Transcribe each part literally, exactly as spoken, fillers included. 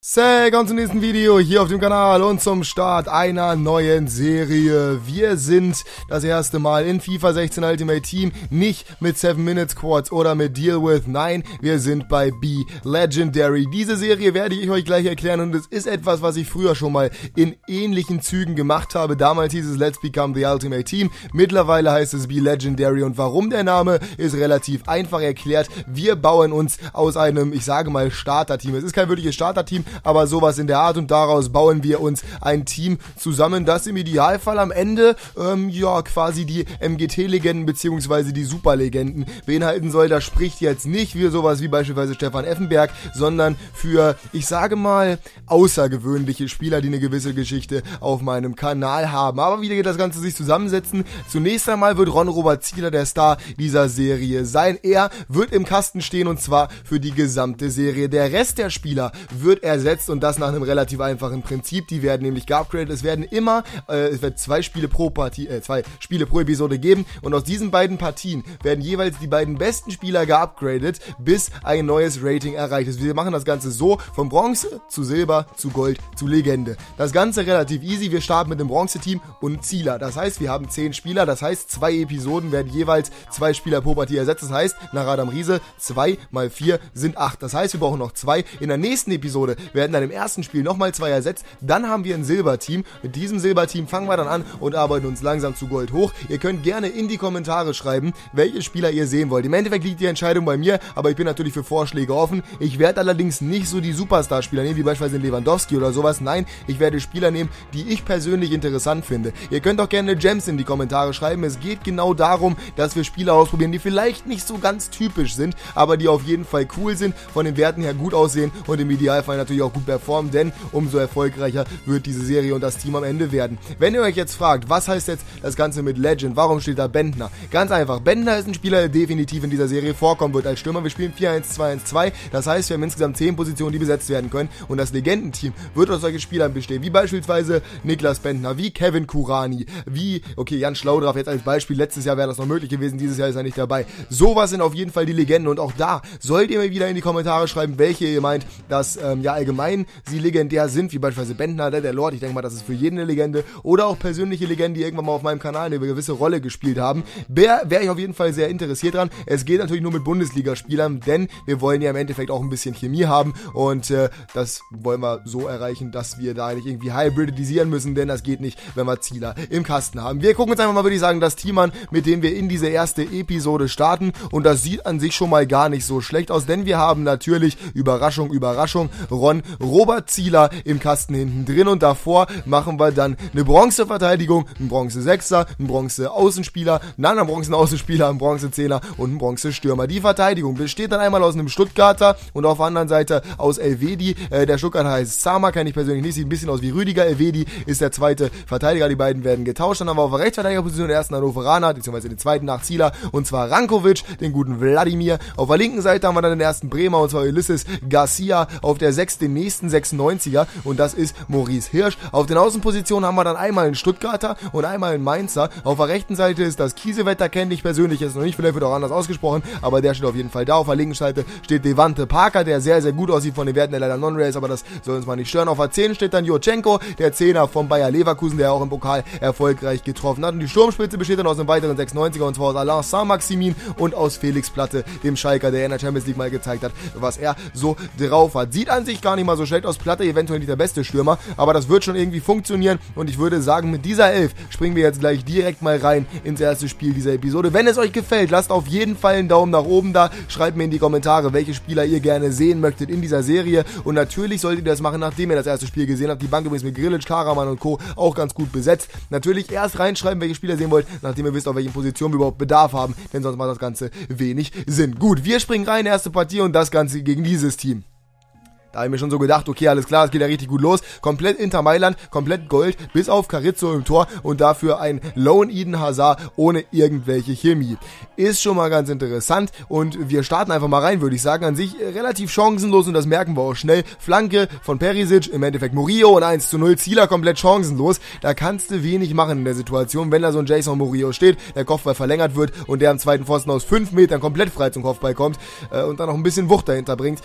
Willkommen zum nächsten Video hier auf dem Kanal und zum Start einer neuen Serie. Wir sind das erste Mal in FIFA sechzehn Ultimate Team, nicht mit seven minute Squads oder mit Deal With, nein, wir sind bei Be Legendary. Diese Serie werde ich euch gleich erklären und es ist etwas, was ich früher schon mal in ähnlichen Zügen gemacht habe. Damals hieß es Let's Become the Ultimate Team, mittlerweile heißt es Be Legendary und warum der Name ist relativ einfach erklärt. Wir bauen uns aus einem, ich sage mal, Starter-Team. Es ist kein wirkliches Starter-Team, aber sowas in der Art und daraus bauen wir uns ein Team zusammen, das im Idealfall am Ende, ähm, ja, quasi die M G T-Legenden bzw. die Superlegenden beinhalten soll. Das spricht jetzt nicht für sowas wie beispielsweise Stefan Effenberg, sondern für, ich sage mal, außergewöhnliche Spieler, die eine gewisse Geschichte auf meinem Kanal haben. Aber wie geht das Ganze sich zusammensetzen? Zunächst einmal wird Ron-Robert Zieler der Star dieser Serie sein. Er wird im Kasten stehen und zwar für die gesamte Serie. Der Rest der Spieler wird ersetzt und das nach einem relativ einfachen Prinzip. Die werden nämlich geupgradet. Es werden immer, äh, es wird zwei Spiele pro Partie, äh, zwei Spiele pro Episode geben und aus diesen beiden Partien werden jeweils die beiden besten Spieler geupgradet, bis ein neues Rating erreicht ist. Wir machen das Ganze so, von Bronze zu Silber zu Gold zu Legende. Das Ganze relativ easy. Wir starten mit dem Bronze-Team und Zieler. Das heißt, wir haben zehn Spieler. Das heißt, zwei Episoden werden jeweils zwei Spieler pro Partie ersetzt. Das heißt, nach Adam Riese, zwei mal vier sind acht. Das heißt, wir brauchen noch zwei. In der nächsten Episode werden dann im ersten Spiel nochmal zwei ersetzt. Dann haben wir ein Silberteam. Mit diesem Silberteam fangen wir dann an und arbeiten uns langsam zu Gold hoch. Ihr könnt gerne in die Kommentare schreiben, welche Spieler ihr sehen wollt. Im Endeffekt liegt die Entscheidung bei mir, aber ich bin natürlich für Vorschläge offen. Ich werde allerdings nicht so die Superstar-Spieler nehmen, wie beispielsweise Lewandowski oder sowas. Nein, ich werde Spieler nehmen, die ich persönlich interessant finde. Ihr könnt auch gerne Gems in die Kommentare schreiben. Es geht genau darum, dass wir Spieler ausprobieren, die vielleicht nicht so ganz typisch sind, aber die auf jeden Fall cool sind, von den Werten her gut aussehen und im Idealfall natürlich auch gut performen, denn umso erfolgreicher wird diese Serie und das Team am Ende werden. Wenn ihr euch jetzt fragt, was heißt jetzt das Ganze mit Legend, warum steht da Bendtner? Ganz einfach, Bendtner ist ein Spieler, der definitiv in dieser Serie vorkommen wird als Stürmer. Wir spielen vier eins zwei eins zwei, das heißt, wir haben insgesamt zehn Positionen, die besetzt werden können und das Legendenteam wird aus solchen Spielern bestehen, wie beispielsweise Niklas Bendtner, wie Kevin Kurani, wie, okay, Jan Schlaudraff jetzt als Beispiel, letztes Jahr wäre das noch möglich gewesen, dieses Jahr ist er nicht dabei. Sowas sind auf jeden Fall die Legenden und auch da sollt ihr mir wieder in die Kommentare schreiben, welche ihr meint, dass ähm, ja allgemein sie legendär sind, wie beispielsweise Bendtner, der, der Lord, ich denke mal, das ist für jeden eine Legende, oder auch persönliche Legenden, die irgendwann mal auf meinem Kanal eine gewisse Rolle gespielt haben. Wäre wär ich auf jeden Fall sehr interessiert dran. Es geht natürlich nur mit Bundesligaspielern, denn wir wollen ja im Endeffekt auch ein bisschen Chemie haben und äh, das wollen wir so erreichen, dass wir da nicht irgendwie hybridisieren müssen, denn das geht nicht, wenn wir Zieler im Kasten haben. Wir gucken uns einfach mal, würde ich sagen, das Team an, mit dem wir in diese erste Episode starten und das sieht an sich schon mal gar nicht so schlecht aus, denn wir haben natürlich, Überraschung, Überraschung, Ron Robert Zieler im Kasten hinten drin und davor machen wir dann eine Bronzeverteidigung, einen Bronze-Sechser, einen Bronze-Außenspieler, einen anderen Bronze-Außenspieler, einen Bronze-Zehner und einen Bronze-Stürmer. Die Verteidigung besteht dann einmal aus einem Stuttgarter und auf der anderen Seite aus Elvedi. Äh, der Stuttgarter heißt Sama, kenne ich persönlich nicht, sieht ein bisschen aus wie Rüdiger. Elvedi ist der zweite Verteidiger, die beiden werden getauscht. Dann haben wir auf der Rechtsverteidigerposition den ersten Hannoveraner, beziehungsweise den zweiten nach Zieler und zwar Rankovic, den guten Wladimir. Auf der linken Seite haben wir dann den ersten Bremer und zwar Ulysses Garcia, auf der sechs den nächsten sechsundneunziger und das ist Maurice Hirsch. Auf den Außenpositionen haben wir dann einmal einen Stuttgarter und einmal einen Mainzer. Auf der rechten Seite ist das Kiesewetter, kenne ich persönlich jetzt noch nicht, vielleicht wird auch anders ausgesprochen, aber der steht auf jeden Fall da. Auf der linken Seite steht Devante Parker, der sehr, sehr gut aussieht von den Werten, der leider Non-Race, aber das soll uns mal nicht stören. Auf der zehn steht dann Jurchenko, der Zehner von Bayer Leverkusen, der auch im Pokal erfolgreich getroffen hat. Und die Sturmspitze besteht dann aus einem weiteren sechsundneunziger und zwar aus Alain Saint-Maximin und aus Felix Platte, dem Schalker, der in der Champions League mal gezeigt hat, was er so drauf hat. Sieht an sich gar nicht mal so schlecht aus. Platte eventuell nicht der beste Stürmer, aber das wird schon irgendwie funktionieren und ich würde sagen, mit dieser Elf springen wir jetzt gleich direkt mal rein ins erste Spiel dieser Episode. Wenn es euch gefällt, lasst auf jeden Fall einen Daumen nach oben da, schreibt mir in die Kommentare, welche Spieler ihr gerne sehen möchtet in dieser Serie und natürlich solltet ihr das machen, nachdem ihr das erste Spiel gesehen habt. Die Bank übrigens mit Grilic, Karaman und Co. auch ganz gut besetzt. Natürlich erst reinschreiben, welche Spieler ihr sehen wollt, nachdem ihr wisst, auf welchen Positionen wir überhaupt Bedarf haben, denn sonst macht das Ganze wenig Sinn. Gut, wir springen rein, erste Partie und das Ganze gegen dieses Team. Da habe ich mir schon so gedacht, okay, alles klar, es geht ja richtig gut los. Komplett Inter Mailand, komplett Gold, bis auf Carrizzo im Tor und dafür ein Lone Eden Hazard ohne irgendwelche Chemie. Ist schon mal ganz interessant und wir starten einfach mal rein, würde ich sagen. An sich relativ chancenlos und das merken wir auch schnell. Flanke von Perisic, im Endeffekt Murillo und eins zu null. Zieler komplett chancenlos. Da kannst du wenig machen in der Situation, wenn da so ein Jason Murillo steht, der Kopfball verlängert wird und der am zweiten Pfosten aus fünf Metern komplett frei zum Kopfball kommt äh, und dann noch ein bisschen Wucht dahinter bringt.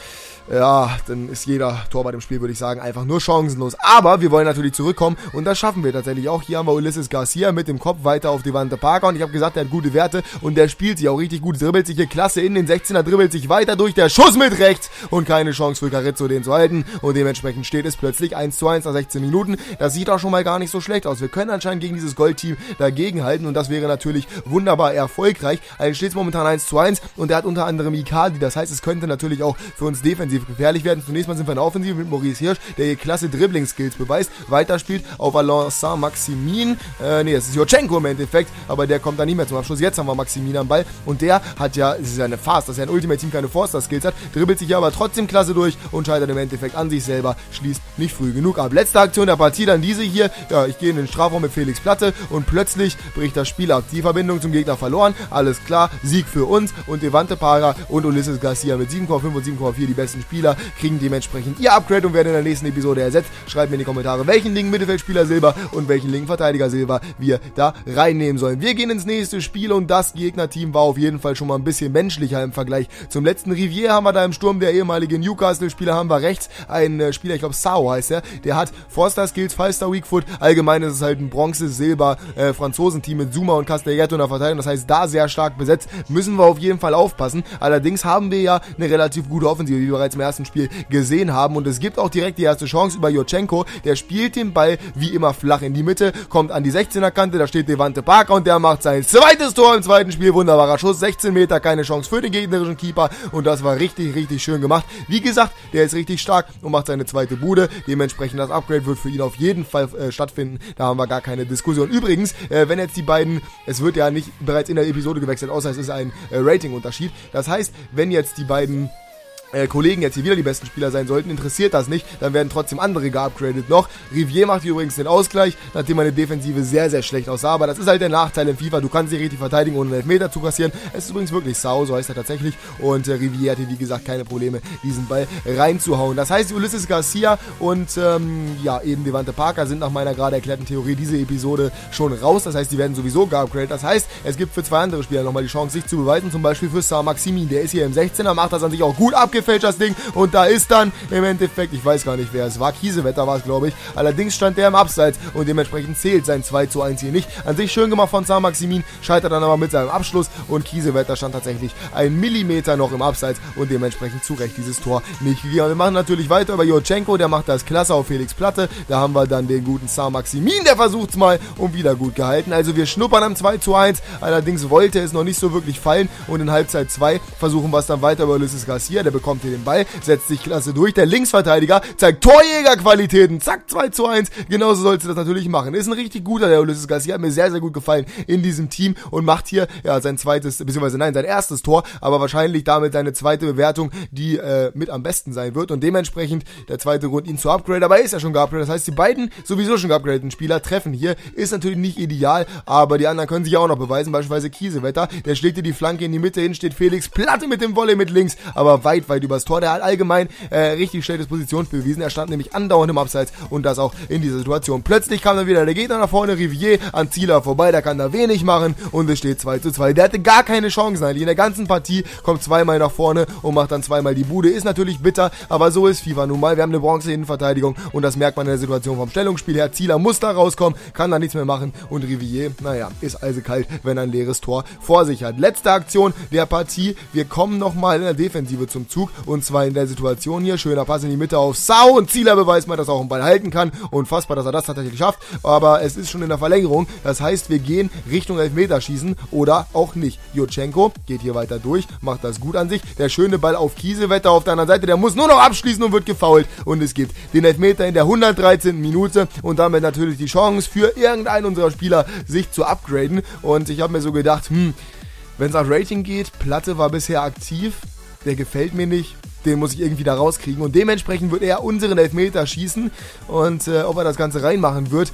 ja, dann ist jeder Torwart im Spiel, würde ich sagen, einfach nur chancenlos. Aber wir wollen natürlich zurückkommen und das schaffen wir tatsächlich auch. Hier haben wir Ulysses Garcia mit dem Kopf weiter auf Devante Parker und ich habe gesagt, der hat gute Werte und der spielt sich auch richtig gut, dribbelt sich hier klasse in den sechzehner, dribbelt sich weiter durch, der Schuss mit rechts und keine Chance für Carrizo, den zu halten und dementsprechend steht es plötzlich eins zu eins nach sechzehn Minuten. Das sieht auch schon mal gar nicht so schlecht aus. Wir können anscheinend gegen dieses Goldteam dagegenhalten und das wäre natürlich wunderbar erfolgreich. Also steht es momentan eins zu eins und er hat unter anderem Icardi, das heißt, es könnte natürlich auch für uns defensiv gefährlich werden. Zunächst mal sind wir in der Offensive mit Maurice Hirsch, der hier klasse Dribbling-Skills beweist, weiterspielt auf Alain Saint-Maximin, äh, nee, das ist Jurchenko im Endeffekt, aber der kommt da nicht mehr zum Abschluss. Jetzt haben wir Maximin am Ball und der hat ja, es ist ja eine Fast, dass er ein Ultimate-Team keine Forster-Skills hat, dribbelt sich aber trotzdem klasse durch und scheitert im Endeffekt an sich selber, schließt nicht früh genug ab. Letzte Aktion der Partie, dann diese hier, ja, ich gehe in den Strafraum mit Felix Platte und plötzlich bricht das Spiel ab. Die Verbindung zum Gegner verloren, alles klar, Sieg für uns und Devante Parker und Ulysses Garcia mit sieben Komma fünf und sieben Komma vier, die besten Spieler, kriegen dementsprechend ihr Upgrade und werden in der nächsten Episode ersetzt. Schreibt mir in die Kommentare, welchen linken Mittelfeldspieler Silber und welchen linken Verteidiger Silber wir da reinnehmen sollen. Wir gehen ins nächste Spiel und das Gegnerteam war auf jeden Fall schon mal ein bisschen menschlicher im Vergleich zum letzten. Rivier haben wir da im Sturm, der ehemalige Newcastle-Spieler haben wir rechts, ein äh, Spieler, ich glaube Sao heißt er, der hat Forster-Skills, Five-Star Weakfoot, allgemein ist es halt ein Bronze-Silber-Franzosen-Team äh, mit Zuma und Castelletto in der Verteidigung, das heißt da sehr stark besetzt, müssen wir auf jeden Fall aufpassen. Allerdings haben wir ja eine relativ gute Offensive, wie wir bereits im ersten Spiel gesehen haben und es gibt auch direkt die erste Chance über Jurchenko, der spielt den Ball wie immer flach in die Mitte, kommt an die sechzehner Kante, da steht Devante Parker und der macht sein zweites Tor im zweiten Spiel, wunderbarer Schuss, sechzehn Meter, keine Chance für den gegnerischen Keeper und das war richtig, richtig schön gemacht. Wie gesagt, der ist richtig stark und macht seine zweite Bude, dementsprechend das Upgrade wird für ihn auf jeden Fall äh, stattfinden, da haben wir gar keine Diskussion. Übrigens, äh, wenn jetzt die beiden, es wird ja nicht bereits in der Episode gewechselt, außer es ist ein äh, Rating-Unterschied, das heißt, wenn jetzt die beiden Äh, Kollegen jetzt hier wieder die besten Spieler sein sollten, interessiert das nicht, dann werden trotzdem andere geupgradet noch. Rivier macht hier übrigens den Ausgleich, nachdem meine Defensive sehr, sehr schlecht aussah, aber das ist halt der Nachteil im FIFA, du kannst sie richtig verteidigen, ohne einen Elfmeter zu kassieren. Es ist übrigens wirklich Sau, so heißt er tatsächlich, und äh, Rivier hatte wie gesagt keine Probleme, diesen Ball reinzuhauen. Das heißt, Ulysses Garcia und ähm, ja, eben Devante Parker sind nach meiner gerade erklärten Theorie diese Episode schon raus, das heißt, die werden sowieso geupgradet. Das heißt, es gibt für zwei andere Spieler nochmal die Chance, sich zu beweisen, zum Beispiel für Saint-Maximin, der ist hier im sechzehner, macht das an sich auch gut abgefälscht, das Ding, und da ist dann im Endeffekt, ich weiß gar nicht wer es war, Kiesewetter war es glaube ich, allerdings stand der im Abseits und dementsprechend zählt sein zwei zu eins hier nicht. An sich schön gemacht von Saint-Maximin, scheitert dann aber mit seinem Abschluss und Kiesewetter stand tatsächlich ein Millimeter noch im Abseits und dementsprechend zu Recht dieses Tor nicht gegeben. Wir machen natürlich weiter über Jurchenko, der macht das klasse auf Felix Platte, da haben wir dann den guten Saint-Maximin, der versucht es mal und wieder gut gehalten. Also wir schnuppern am zwei zu eins, allerdings wollte es noch nicht so wirklich fallen und in Halbzeit zwei versuchen wir es dann weiter über Ulysses Garcia, der bekommt hier den Ball, setzt sich klasse durch, der Linksverteidiger zeigt Torjägerqualitäten, zack, zwei zu eins, genauso sollte das natürlich machen. Ist ein richtig guter, der Ulysses Garcia, hat mir sehr, sehr gut gefallen in diesem Team und macht hier, ja, sein zweites, beziehungsweise nein, sein erstes Tor, aber wahrscheinlich damit seine zweite Bewertung, die äh, mit am besten sein wird und dementsprechend der zweite Grund, ihn zu upgraden, aber er ist ja schon geupgradet, das heißt, die beiden sowieso schon geupgradeten Spieler treffen hier, ist natürlich nicht ideal, aber die anderen können sich auch noch beweisen, beispielsweise Kiesewetter, der schlägt hier die Flanke in die Mitte hin, steht Felix Platte mit dem Volley mit links, aber weit, weit übers Tor, der hat allgemein äh, richtig schlechtes Positionsspiel bewiesen. Er stand nämlich andauernd im Abseits und das auch in dieser Situation. Plötzlich kam dann wieder der Gegner nach vorne, Rivier an Zieler vorbei, der kann da wenig machen und es steht zwei zu zwei. Der hatte gar keine Chancen eigentlich. In der ganzen Partie kommt zweimal nach vorne und macht dann zweimal die Bude. Ist natürlich bitter, aber so ist FIFA nun mal. Wir haben eine Bronze-Innenverteidigung und das merkt man in der Situation vom Stellungsspiel her. Zieler muss da rauskommen, kann da nichts mehr machen und Rivier, naja, ist eisekalt, wenn er ein leeres Tor vor sich hat. Letzte Aktion der Partie. Wir kommen nochmal in der Defensive zum Zug und zwar in der Situation hier. Schöner Pass in die Mitte auf Sau und Zieler beweist mal, dass er auch einen Ball halten kann. Unfassbar, dass er das tatsächlich schafft. Aber es ist schon in der Verlängerung. Das heißt, wir gehen Richtung Elfmeterschießen oder auch nicht. Jurchenko geht hier weiter durch, macht das gut an sich. Der schöne Ball auf Kiesewetter auf der anderen Seite. Der muss nur noch abschließen und wird gefoult. Und es gibt den Elfmeter in der hundertdreizehnten Minute und damit natürlich die Chance für irgendeinen unserer Spieler, sich zu upgraden. Und ich habe mir so gedacht, hm, wenn es nach Rating geht, Platte war bisher aktiv, der gefällt mir nicht. Den muss ich irgendwie da rauskriegen und dementsprechend wird er unseren Elfmeter schießen und äh, ob er das Ganze reinmachen wird,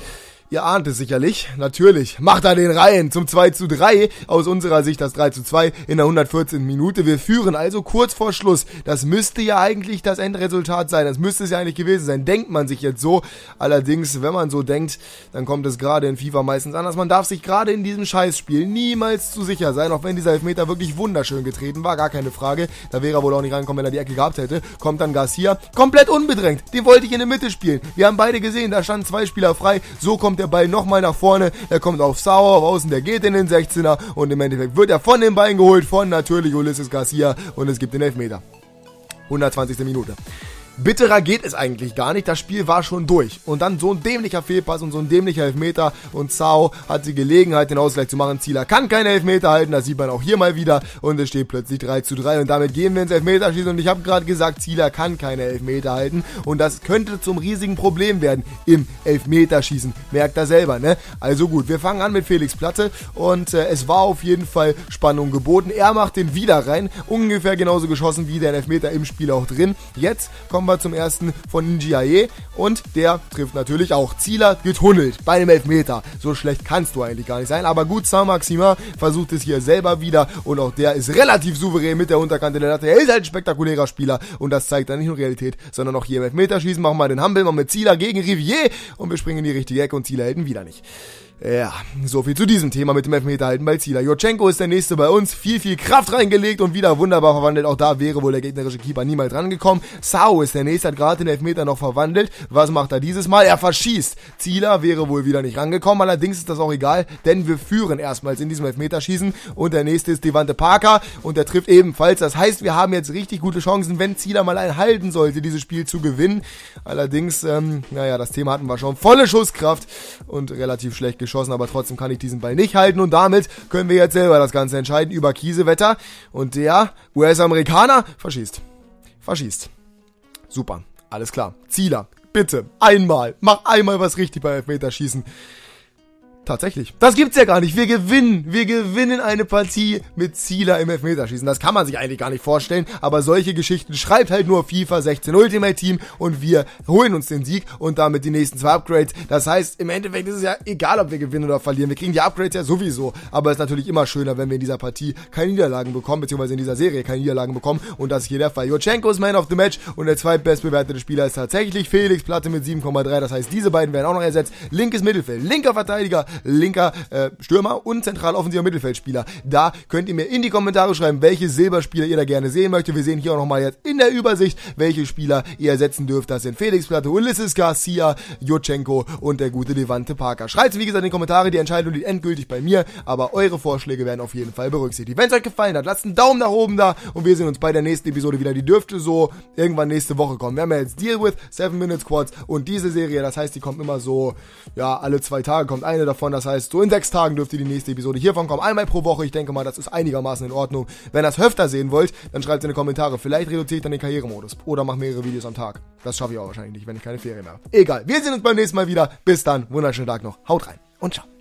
Ihr ahnt es sicherlich, natürlich, macht er den rein zum zwei zu drei, aus unserer Sicht das drei zu zwei in der hundertvierzehnten Minute. Wir führen also kurz vor Schluss. Das müsste ja eigentlich das Endresultat sein, das müsste es ja eigentlich gewesen sein, denkt man sich jetzt so. Allerdings, wenn man so denkt, dann kommt es gerade in FIFA meistens anders. Man darf sich gerade in diesem Scheißspiel niemals zu sicher sein, auch wenn dieser Elfmeter wirklich wunderschön getreten war, gar keine Frage. Da wäre er wohl auch nicht reingekommen, wenn er die Ecke gehabt hätte. Kommt dann Garcia, komplett unbedrängt, den wollte ich in der Mitte spielen. Wir haben beide gesehen, da standen zwei Spieler frei, so kommt der Ball nochmal nach vorne, er kommt auf Sauer, auf Außen, der geht in den sechzehner und im Endeffekt wird er von den Beinen geholt, von natürlich Ulisses Garcia und es gibt den Elfmeter. hundertzwanzigste Minute. Bitterer geht es eigentlich gar nicht, das Spiel war schon durch. Und dann so ein dämlicher Fehlpass und so ein dämlicher Elfmeter und Sao hat die Gelegenheit, den Ausgleich zu machen. Zieler kann keine Elfmeter halten, das sieht man auch hier mal wieder und es steht plötzlich drei zu drei und damit gehen wir ins Elfmeterschießen und ich habe gerade gesagt, Zieler kann keine Elfmeter halten und das könnte zum riesigen Problem werden im Elfmeterschießen, merkt er selber, ne? Also gut, wir fangen an mit Felix Platte und äh, es war auf jeden Fall Spannung geboten. Er macht den wieder rein, ungefähr genauso geschossen wie der Elfmeter im Spiel auch drin. Jetzt kommen wir zum ersten von Ndiaye und der trifft natürlich auch. Zieler getunnelt bei einem Elfmeter. So schlecht kannst du eigentlich gar nicht sein, aber gut, Saint-Maximin versucht es hier selber wieder und auch der ist relativ souverän mit der Unterkante der Latte. Er ist halt ein spektakulärer Spieler und das zeigt dann nicht nur Realität, sondern auch hier im Elfmeterschießen. Machen wir den Humble mal mit Zieler gegen Rivier und wir springen in die richtige Ecke und Zieler hält ihn wieder nicht. Ja, so viel zu diesem Thema mit dem Elfmeter halten bei Zieler. Jurchenko ist der nächste bei uns, viel, viel Kraft reingelegt und wieder wunderbar verwandelt. Auch da wäre wohl der gegnerische Keeper niemals rangekommen. Sao ist der nächste, hat gerade den Elfmeter noch verwandelt. Was macht er dieses Mal? Er verschießt. Zieler wäre wohl wieder nicht rangekommen, allerdings ist das auch egal, denn wir führen erstmals in diesem Elfmeterschießen und der nächste ist Devante Parker und der trifft ebenfalls. Das heißt, wir haben jetzt richtig gute Chancen, wenn Zieler mal einen halten sollte, dieses Spiel zu gewinnen. Allerdings, ähm, naja, das Thema hatten wir schon. Volle Schusskraft und relativ schlecht geschossen, aber trotzdem kann ich diesen Ball nicht halten und damit können wir jetzt selber das Ganze entscheiden über Kiesewetter und der U S-Amerikaner verschießt. Verschießt. Super, alles klar. Zieler, bitte, einmal, mach einmal was richtig beim Elfmeterschießen. Tatsächlich. Das gibt's ja gar nicht. Wir gewinnen. Wir gewinnen eine Partie mit Zieler im Elfmeterschießen. Das kann man sich eigentlich gar nicht vorstellen. Aber solche Geschichten schreibt halt nur FIFA sechzehn Ultimate Team und wir holen uns den Sieg und damit die nächsten zwei Upgrades. Das heißt, im Endeffekt ist es ja egal, ob wir gewinnen oder verlieren. Wir kriegen die Upgrades ja sowieso. Aber es ist natürlich immer schöner, wenn wir in dieser Partie keine Niederlagen bekommen, beziehungsweise in dieser Serie keine Niederlagen bekommen. Und das ist hier der Fall. Jurchenko ist Man of the Match und der zweitbestbewertete Spieler ist tatsächlich Felix Platte mit sieben Komma drei. Das heißt, diese beiden werden auch noch ersetzt. Linkes Mittelfeld, linker Verteidiger, linker äh, Stürmer und zentral offensiver Mittelfeldspieler. Da könnt ihr mir in die Kommentare schreiben, welche Silberspieler ihr da gerne sehen möchtet. Wir sehen hier auch nochmal jetzt in der Übersicht, welche Spieler ihr ersetzen dürft. Das sind Felix Platte, Ulisses Garcia, Jurchenko und der gute Devante Parker. Schreibt wie gesagt in die Kommentare, die Entscheidung liegt endgültig bei mir, aber eure Vorschläge werden auf jeden Fall berücksichtigt. Wenn es euch gefallen hat, lasst einen Daumen nach oben da und wir sehen uns bei der nächsten Episode wieder. Die dürfte so irgendwann nächste Woche kommen. Wir haben ja jetzt Deal with seven minute Squads und diese Serie, das heißt, die kommt immer so, ja, alle zwei Tage kommt eine davon. Das heißt, so in sechs Tagen dürfte die nächste Episode hiervon kommen. Einmal pro Woche. Ich denke mal, das ist einigermaßen in Ordnung. Wenn ihr das öfter sehen wollt, dann schreibt es in die Kommentare. Vielleicht reduziere ich dann den Karrieremodus. Oder mache mehrere Videos am Tag. Das schaffe ich auch wahrscheinlich nicht, wenn ich keine Ferien mehr habe. Egal. Wir sehen uns beim nächsten Mal wieder. Bis dann. Wunderschönen Tag noch. Haut rein und ciao.